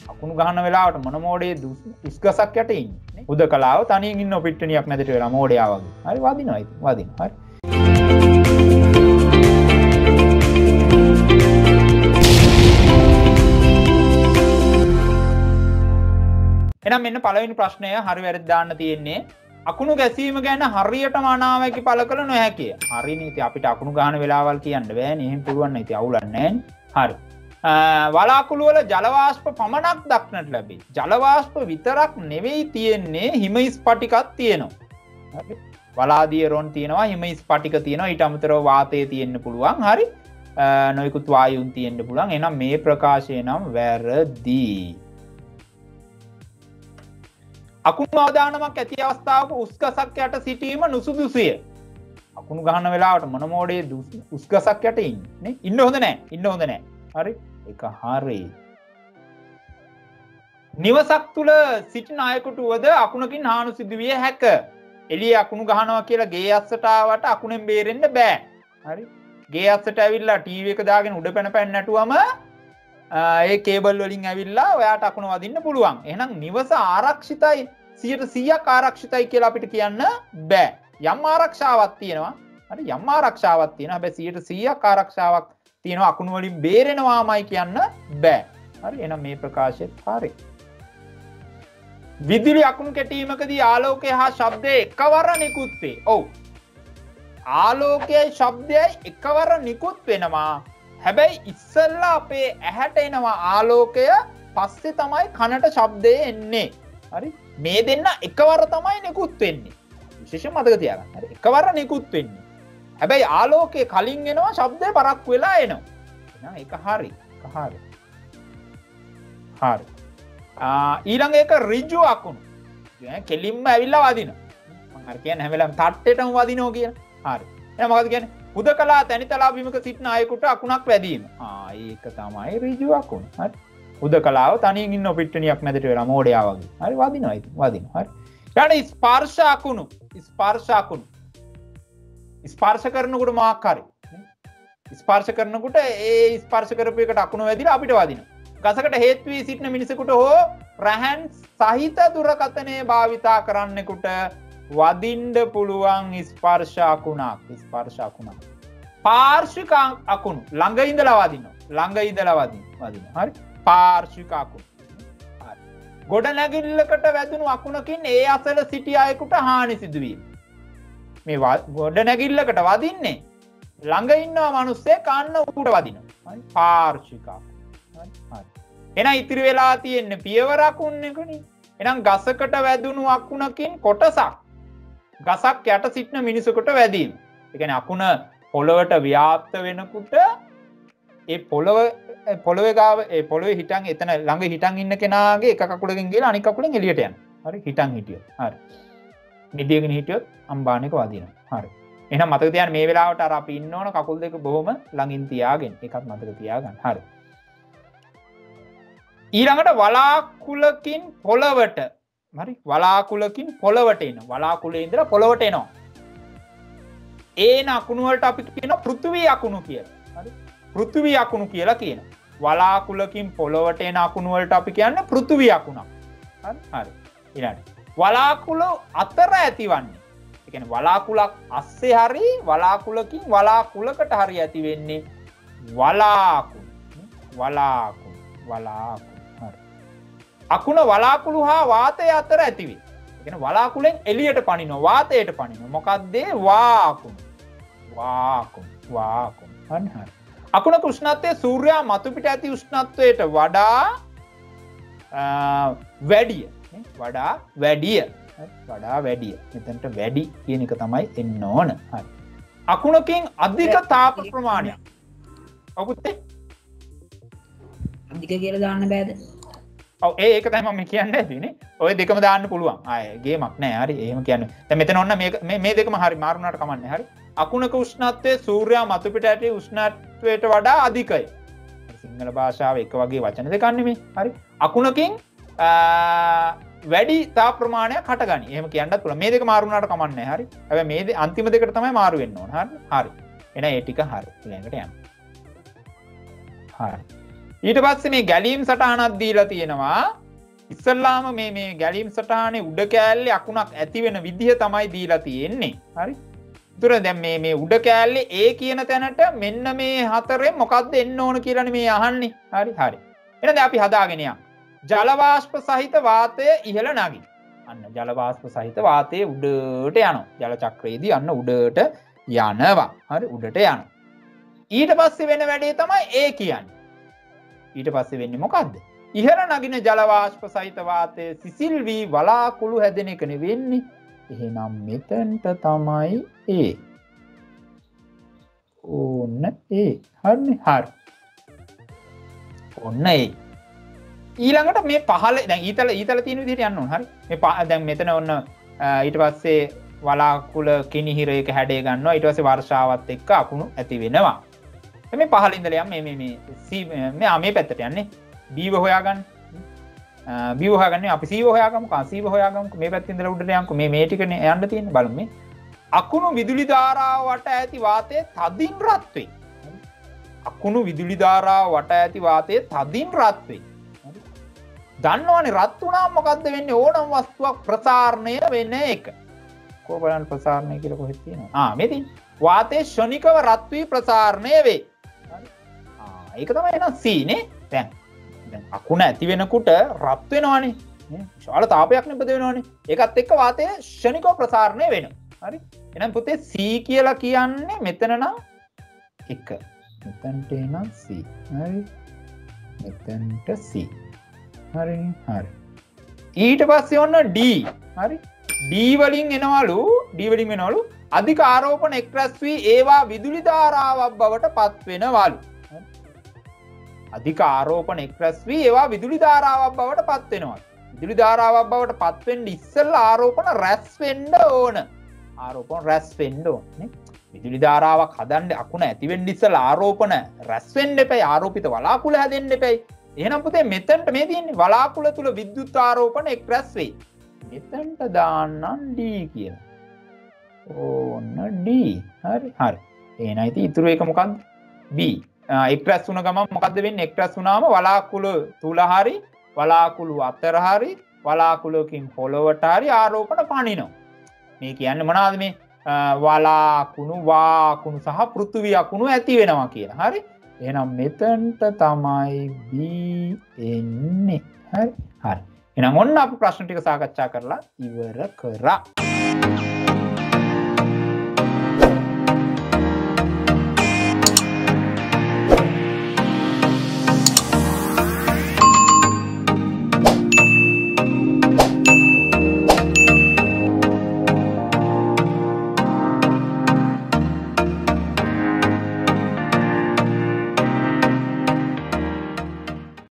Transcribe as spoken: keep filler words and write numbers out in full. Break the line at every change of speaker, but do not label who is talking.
අකුණු ගහන වෙලාවට මොන මෝඩේ උස්ගසක් යට ඉන්නේ. හුදකලාව තනියෙන් ඉන්න පිට්ටනියක් නැදට වෙලා මෝඩයා වගේ. හරි වදිනවා ඉතින් වදිනවා. හරි. එහෙනම් මෙන්න පළවෙනි ප්‍රශ්නය හරි වැරදි දාන්න තියෙන්නේ. අකුණු ගැසීම ගැන හරියටම අනාවැකි පළ කළ නොහැකිය. හරිනේ ඉතින් අපිට අකුණු ගහන වෙලාවල් කියන්න බෑනේ. එහෙම පුළුවන් නම් ඉතින් අවුලක් නැහැනේ. හරි. වලාකුළු වල ජල වාෂ්ප පමණක් දක්නට ලැබේ. ජල වාෂ්ප විතරක් නෙවෙයි තියෙන්නේ හිම ස්පටිකක් තියෙනවා. හරි. වලාදිය රොන් තියෙනවා හිම ස්පටික තියෙනවා. ඊට අමතරව වාතය තියෙන්න පුළුවන්. හරි. නොයෙකුත් වායුන් තියෙන්න පුළුවන්. එහෙනම් මේ ප්‍රකාශය නම් වැරදි. අකුණු අවදානමක් ඇති අවස්ථාවක උස්ගසක් යට සිටීම නුසුදුසුය. අකුණු ගහන වෙලාවට මොන මෝඩේ උස්ගසක් යට ඉන්නේ? ඉන්න හොඳ නැහැ. ඉන්න හොඳ නැහැ. හරි. ඒක හරි. නිවසක් තුල සිටින අයෙකුට වද අකුණකින් හානි සිදු විය හැක. එළියේ අකුණු ගහනවා කියලා ගේ අස්සට ආවට අකුණෙන් බේරෙන්න බෑ. හරි. ගේ අස්සට ඇවිල්ලා ටීවී එක දාගෙන උඩ පැන පැන නැටුවම ඒ කේබල් වලින් ඇවිල්ලා ඔයාට අකුණ වදින්න පුළුවන්. එහෙනම් නිවස ආරක්ෂිතයි සියයට සීයක් ආරක්ෂිතයි කියලා අපිට කියන්න බෑ. යම් ආරක්ෂාවක් තියෙනවා. හරි යම් ආරක්ෂාවක් තියෙනවා. හැබැයි සියයට සීයක් ආරක්ෂාවක් තියෙනවා අකුණු වලින් බේරෙනවාමයි කියන්න බෑ. හරි එහෙනම් මේ ප්‍රකාශයත් හරි. විදුලි අකුණු කැටීමකදී ආලෝකය හා ශබ්දය එකවර නිකුත් වේ. ඔව්. ආලෝකයයි ශබ්දයයි එකවර නිකුත් වෙනවා. හැබැයි ඉස්සල්ලා අපේ ඇහැට එනවා ආලෝකය පස්සේ තමයි කනට ශබ්දය එන්නේ. හරි මේ දෙන්න එකවර තමයි නිකුත් වෙන්නේ. විශේෂයෙන් මතක තියාගන්න. හරි එකවර නිකුත් වෙන්නේ. හැබැයි ආලෝකය කලින් එනවා ශබ්දය පරක්කු වෙලා එනවා. එහෙනම් ඒක හරි. ඒක හරි. හරි. ආ ඊළඟ එක ඍජු අකුණු. දැන් කෙලින්ම ඇවිල්ලා වදිනවා. මම හරි කියන්නේ හැම වෙලාවෙම තට්ටෙටම වදිනවා කියලා. හරි. එහෙනම් මොකද කියන්නේ? හුදකලා තැනිතලා බිමක සිටින අයෙකුට අකුණක් වැදීම. ආ ඒක තමයි ඍජු අකුණ. හරි. හුදකලාව තනියෙන් ඉන්න පිට්ටනියක් මැදට වෙලා මෝඩයා වගේ. හරි වදිනවා ඉතින් වදිනවා. හරි. ඊට ස්පර්ශ අකුණු. ස්පර්ශ අකුණු. ස්පර්ශ කරනකොට මොකක් හරි. ස්පර්ශ කරනකොට ඒ ස්පර්ශ කරපු එකට අකුණ වැදිලා අපිට වදිනවා. ගසකට හේතු වී සිටින මිනිසෙකුට හෝ රැහන් සහිත දුරකථනයේ භාවිතා කරන්නෙකුට වදින්න පුළුවන් ස්පර්ශ අකුණක්. ස්පර්ශ අකුණක්. පාර්ශ්වික අකුණු ළඟ ඉඳලා වදිනවා. ළඟ ඉඳලා වදින වදිනවා. හරි. පාර්ශ්වික අකුණු. හරි. ගොඩ නැගිල්ලකට වැදුණු අකුණකින් ඒ අසල සිටි අයෙකුට හානි සිදු වීම. මේ ගොඩ නැගිල්ලකට වදින්නේ ළඟ ඉන්නවා මිනිස්සේ කන්න උඩ වදිනවා. හරි. පාර්ශ්වික අකුණු. හරි. හරි. එහෙනම් ඉතිරි වෙලා තියෙන්නේ පියවර අකුණකනේ. එහෙනම් ගසකට වැදුණු අකුණකින් කොටසක් ගසක් යට සිටින මිනිසෙකුට වැදීම. ඒ කියන්නේ අකුණ පොළවට ව්‍යාප්ත වෙනකොට ඒ පොළව පොළවේ ගාව ඒ පොළවේ හිටන් එතන ළඟ හිටන් ඉන්න කෙනාගේ එක කකුලකින් ගිහලා අනිත් කකුලෙන් එළියට යනවා. හරි හිටන් හිටියොත්. හරි. නිදියගෙන හිටියොත් අම්බානේක වදිනවා. හරි. එහෙනම් මතක තියාගන්න මේ වෙලාවට අර අපි ඉන්න ඕන කකුල් දෙක බොහොම ළඟින් තියාගෙන ඒකත් මතක තියාගන්න. හරි. ඊළඟට වලාකුලකින් පොළවට හරි වලාකුලකින් පොළවට එන වලාකුලේ ඉඳලා පොළවට එනවා. ඒන අකුණු වලට අපි කියනවා පෘථිවි අකුණු කියලා. හරි පෘථිවි අකුණු කියලා කියනවා. වලාකුලකින් පොළවට එන අකුණු වලට අපි කියන්නේ පෘථිවි අකුණක්. හරි හරි ඊළඟට වලාකුල අතර ඇතිවන්නේ. ඒ කියන්නේ වලාකුලක් අස්සේ හරි වලාකුලකින් වලාකුලකට හරි ඇති වෙන්නේ වලාකුළු. වලාකුළු වලාකුළු අකුණ වලාකුළු හා වාතය අතර ඇතිවේ. ඒ කියන්නේ වලාකුළෙන් එළියට පනිනවා වාතයට පනිනවා. මොකක්ද වාකුණු. වාකුණු වාකුණු. හරි හරි. අකුණක උෂ්ණත්වය සූර්යයා මතු පිට ඇති උෂ්ණත්වයට වඩා වැඩිය. වඩා වැඩිය. වඩා වැඩිය. මෙතනට වැඩි කියන එක තමයි එන්න ඕන. හරි. අකුණකින් අධික තාප ප්‍රමාණයක්. ඔකුත්
අධික කියලා දාන්න බෑද?
ඔව් ඒ ඒක තමයි මම කියන්නේ තියෙන්නේ. ඔය දෙකම දාන්න පුළුවන්. ආයේ ගේමක් නෑ. හරි. එහෙම කියන්නේ. දැන් මෙතන ඔන්න මේ මේ දෙකම හරි මාරුණාට කමන්නේ. හරි. අකුණක උෂ්ණත්වය සූර්යයා මතු පිට ඇති උෂ්ණත්වයට වඩා අධිකයි. සිංහල භාෂාවේ එක වගේ වචන දෙකක් නෙමෙයි. හරි. අකුණකින් වැඩි තාප ප්‍රමාණයක් හටගනි. එහෙම කියන්නත් පුළුවන්. මේ දෙක මාරුණාට කමන්නේ. හරි. හැබැයි මේ අන්තිම දෙකට තමයි මාරු වෙන්න ඕන. හරි. හරි. එහෙනම් ඒ ටික හරි. ඊළඟට යන්න. හරි. ඊට පස්සේ මේ ගැලීම් සටහනක් දීලා තියෙනවා. ඉස්සල්ලාම මේ මේ ගැලීම් සටහනේ උඩ කෑල්ලේ අකුණක් ඇති වෙන විදිහ තමයි දීලා තියෙන්නේ. හරි. ඒතර දැන් මේ මේ උඩ කෑල්ලේ A කියන තැනට මෙන්න මේ හතරෙන් මොකද්ද එන්න ඕන කියලානේ මේ අහන්නේ. හරි හරි. එහෙනම් දැන් අපි හදාගෙන යමු. ජල වාෂ්ප සහිත වාතය ඉහළ නගී. අන්න ජල වාෂ්ප සහිත වාතය උඩට යනවා. ජල චක්‍රයේදී අන්න උඩට යනවා. හරි උඩට යනවා. ඊට පස්සේ වෙන වැඩේ තමයි A කියන්නේ. ඊට පස්සේ වෙන්නේ මොකද්ද? ඉහළ නගින ජල වාෂ්ප සහිත වාතය සිසිල් වී වලාකුළු හැදෙන එක නෙවෙන්නේ. එහෙනම් මෙතනට තමයි A. ඕන්න A. හරිනේ හරි. ඔන්න A. ඊළඟට මේ පහළ දැන් ඊතල ඊතල තියෙන විදිහට යන්න ඕන. හරි. මේ දැන් මෙතන ඔන්න ඊට පස්සේ වලාකුළ කිනිහිරයක හැඩය ගන්නවා. ඊට පස්සේ වර්ෂාවත් එක්ක අකුණු ඇති වෙනවා. මේ පහළ ඉඳලා යම් මේ මේ මේ C මේ මේ පැත්තට යන්නේ. B ව හොයාගන්න. B ව හොයාගන්නේ අපි C ව හොයාගමු. කා C ව හොයාගමු. මේ පැත්තේ ඉඳලා උඩට යන්කො. මේ මේ ටිකනේ යන්න තියෙන්නේ බලමු මේ. අකුණු විදුලි ධාරාව වට ඇති වාතය තදින් රත් වේ. අකුණු විදුලි ධාරාව වට ඇති වාතය තදින් රත් වේ. දන්නවනේ රත් වුණාම මොකද්ද වෙන්නේ? ඕනම වස්තුවක් ප්‍රසාරණය වෙන එක. කොහොම බලන්න ප්‍රසාරණය කියලා කොහෙද තියෙනවද? ආ මේ තියෙන්නේ. වාතයේ ශනිකව රත් වී ප්‍රසාරණය වේ. හරි. ආ ඒක තමයි එහෙනම් C නේ. දැන් දැන් අකුණ ඇති වෙනකොට රත් වෙනවනේ. නේ? විශාල තාපයක් නිපද වෙනවනේ. ඒකත් එක්ක වාතය ශනිකව ප්‍රසාරණය වෙනවා. හරි. එහෙනම් පුතේ C කියලා කියන්නේ මෙතන නම් එක. මෙතනට එනම් C. හරි. මෙතනට C. හරිනේ හරි. ඊට පස්සේ ඔන්න D. හරි. D වලින් එනවලු D වලින් වෙනවලු අධික ආරෝපණ එක් රැස් වී ඒවා විදුලි ධාරාවක් බවට පත් වෙනවලු. අධික ආරෝපණ එක් රැස් වී ඒවා විදුලි ධාරාවක් බවට පත් වෙනවා. විදුලි ධාරාවක් බවට පත් වෙන්න ඉස්සෙල්ලා ආරෝපණ රැස් වෙන්න ඕන. ආරෝපණ රැස් වෙන්න ඕන නේ. විදුලි ධාරාවක් හදන්න අකුණ ඇති වෙන්න ඉස්සෙල්ලා ආරෝපණ රැස් වෙන්න එපයි. ආරෝපිත වලාකුළු හැදෙන්න එපයි. එහෙනම් පුතේ මෙතනට මේ තියෙන්නේ වලාකුළ තුල විද්‍යුත් ආරෝපණ එක් රැස් වෙයි. මෙතනට දාන්නම් D කියලා. ඕන්න D. හරි හරි. එහෙනම් ඉතින් ඉතුරු එක මොකක්ද? B. එක් රැස් වුණ ගමන් මොකද්ද වෙන්නේ? එක් රැස් වුණාම වලාකුළු තුල හරි වලාකුළු අතර හරි වලාකුළකින් පොළවට හරි ආරෝපණ පනිනවා. මේ කියන්නේ මොනවද මේ? වලාකුණු වාකුණු සහ පෘථිවි අකුණු ඇති වෙනවා කියලා. හරි. එහෙනම් මෙතනට තමයි B එන්නේ. හරි. හරි. එහෙනම් ඔන්න අපි ප්‍රශ්න ටික සාකච්ඡා කරලා ඉවර කරා.